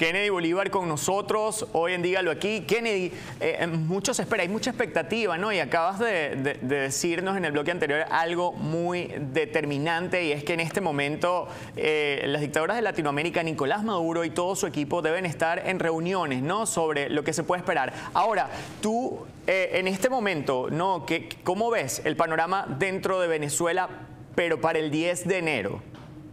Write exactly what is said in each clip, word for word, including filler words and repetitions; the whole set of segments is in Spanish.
Kennedy Bolívar con nosotros hoy en Dígalo Aquí. Kennedy, eh, mucho se espera, hay mucha expectativa, ¿no? Y acabas de, de, de decirnos en el bloque anterior algo muy determinante, y es que en este momento eh, las dictaduras de Latinoamérica, Nicolás Maduro y todo su equipo deben estar en reuniones, ¿no? Sobre lo que se puede esperar. Ahora, tú eh, en este momento, ¿no? ¿Qué, ¿Cómo ves el panorama dentro de Venezuela, pero para el diez de enero?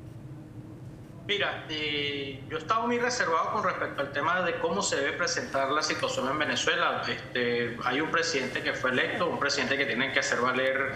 Mira, eh, yo estaba muy reservado con respecto al tema de cómo se debe presentar la situación en Venezuela. Este, hay un presidente que fue electo, un presidente que tiene que hacer valer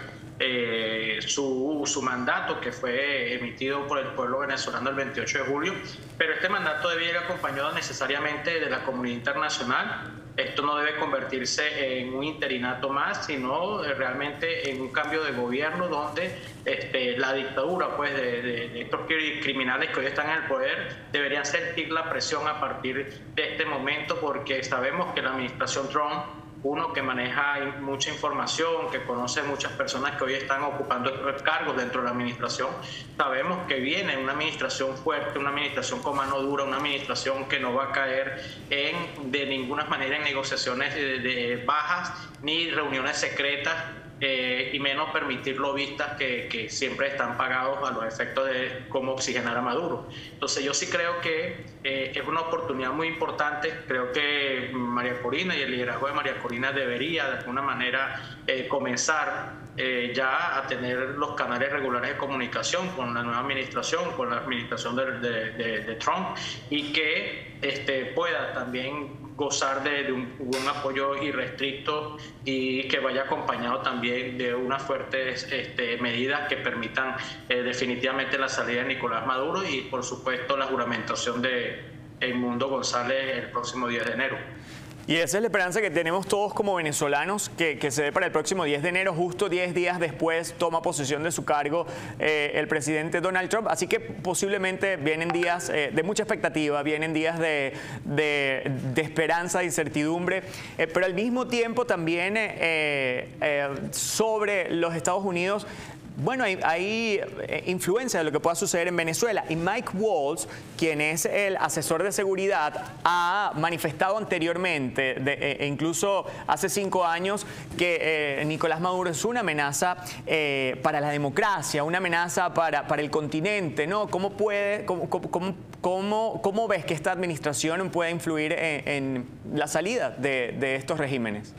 eh, su, su mandato, que fue emitido por el pueblo venezolano el veintiocho de julio, pero este mandato debe ir acompañado necesariamente de la comunidad internacional. Esto no debe convertirse en un interinato más, sino realmente en un cambio de gobierno donde este, la dictadura pues, de, de, de estos criminales que hoy están en el poder deberían sentir la presión a partir de este momento, porque sabemos que la administración Trump, uno que maneja mucha información, que conoce muchas personas que hoy están ocupando estos cargos dentro de la administración, sabemos que viene una administración fuerte, una administración con mano dura, una administración que no va a caer en, de ninguna manera en negociaciones de, de bajas ni reuniones secretas, eh, y menos permitir lobistas que, que siempre están pagados a los efectos de cómo oxigenar a Maduro. Entonces yo sí creo que eh, es una oportunidad muy importante. Creo que María Corina y el liderazgo de María Corina debería de alguna manera eh, comenzar eh, ya a tener los canales regulares de comunicación con la nueva administración, con la administración de, de, de, de Trump, y que este, pueda también gozar de, de un, un apoyo irrestricto y que vaya acompañado también de unas fuertes este, medidas que permitan eh, definitivamente la salida de Nicolás Maduro y, por supuesto, la juramentación de Edmundo González el próximo diez de enero. Y esa es la esperanza que tenemos todos como venezolanos, que, que se dé para el próximo diez de enero, justo diez días después toma posesión de su cargo eh, el presidente Donald Trump. Así que posiblemente vienen días eh, de mucha expectativa, vienen días de, de, de esperanza, de incertidumbre, eh, pero al mismo tiempo también eh, eh, sobre los Estados Unidos. Bueno, hay, hay influencia de lo que pueda suceder en Venezuela, y Mike Waltz, quien es el asesor de seguridad, ha manifestado anteriormente, de, e incluso hace cinco años, que eh, Nicolás Maduro es una amenaza eh, para la democracia, una amenaza para, para el continente, ¿no? ¿Cómo, puede, cómo, cómo, cómo, cómo ves que esta administración puede influir en, en la salida de, de estos regímenes?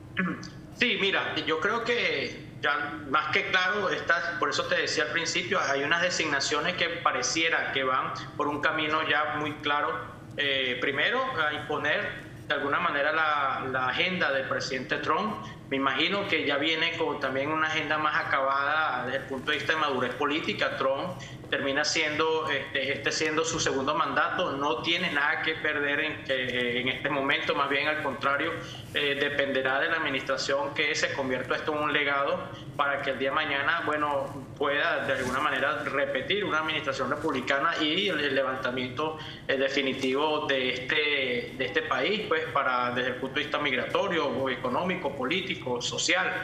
Sí, mira, yo creo que ya más que claro, está, por eso te decía al principio, hay unas designaciones que pareciera que van por un camino ya muy claro. Eh, primero, a imponer de alguna manera la, la agenda del presidente Trump. Me imagino que ya viene con también una agenda más acabada desde el punto de vista de madurez política. Trump termina siendo este, este siendo su segundo mandato, no tiene nada que perder en, eh, en este momento, más bien al contrario, eh, dependerá de la administración que se convierta esto en un legado para que el día de mañana, bueno, pueda de alguna manera repetir una administración republicana y el, el levantamiento eh, definitivo de este, de este país, pues para desde el punto de vista migratorio, económico, político, social.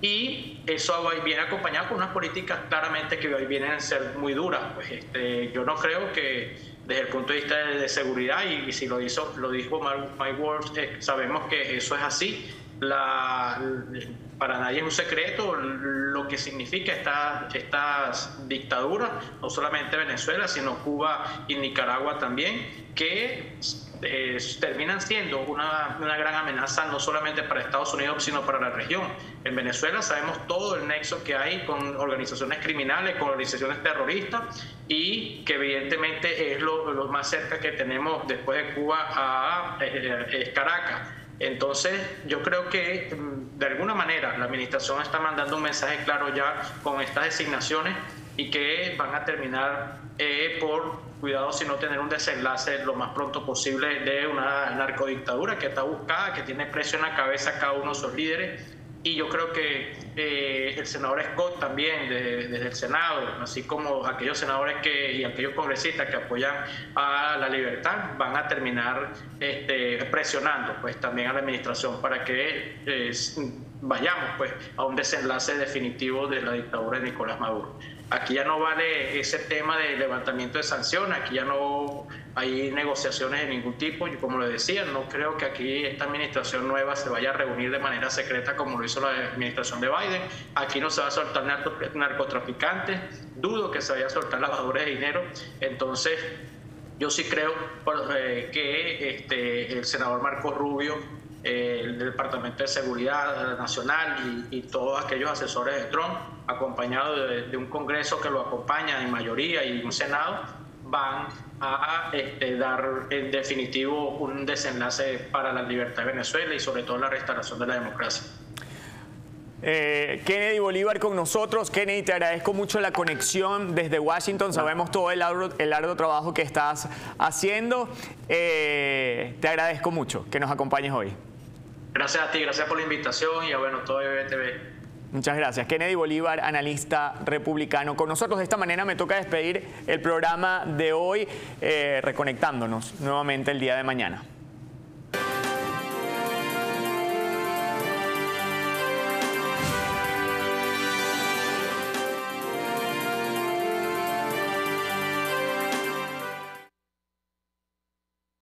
Y eso viene acompañado con unas políticas claramente que hoy vienen a ser muy duras. Pues este, yo no creo que desde el punto de vista de, de seguridad, y, y si lo hizo, lo dijo Mike Waltz, eh, sabemos que eso es así. La, para nadie es un secreto lo que significa esta, estas dictaduras, no solamente Venezuela, sino Cuba y Nicaragua también, que eh, terminan siendo una, una gran amenaza no solamente para Estados Unidos, sino para la región. En Venezuela sabemos todo el nexo que hay con organizaciones criminales, con organizaciones terroristas, y que evidentemente es lo, lo más cerca que tenemos después de Cuba a eh, Caracas. Entonces, yo creo que de alguna manera la administración está mandando un mensaje claro ya con estas designaciones, y que van a terminar eh, por, cuidado si no tener un desenlace lo más pronto posible de una narcodictadura que está buscada, que tiene precio en la cabeza a cada uno de sus líderes. Y yo creo que eh, el senador Scott también, de, desde el Senado, así como aquellos senadores que, y aquellos congresistas que apoyan a la libertad, van a terminar este, presionando pues, también a la administración para que eh, vayamos pues, a un desenlace definitivo de la dictadura de Nicolás Maduro. Aquí ya no vale ese tema de levantamiento de sanciones, aquí ya no hay negociaciones de ningún tipo. Y como le decía, no creo que aquí esta administración nueva se vaya a reunir de manera secreta como lo hizo la administración de Biden. Aquí no se va a soltar narcotraficantes, dudo que se vaya a soltar lavadores de dinero. Entonces, yo sí creo eh, que este, el senador Marco Rubio, eh, el Departamento de Seguridad Nacional y, y todos aquellos asesores de Trump, acompañado de, de un Congreso que lo acompaña en mayoría y un Senado, van a este, dar en definitivo un desenlace para la libertad de Venezuela y sobre todo la restauración de la democracia. Eh, Kennedy Bolívar con nosotros. Kennedy, te agradezco mucho la conexión desde Washington. Sabemos todo el arduo, el arduo trabajo que estás haciendo. Eh, te agradezco mucho que nos acompañes hoy. Gracias a ti, gracias por la invitación y a bueno, todo B B T V. Muchas gracias. Kennedy Bolívar, analista republicano. Con nosotros de esta manera me toca despedir el programa de hoy, eh, reconectándonos nuevamente el día de mañana.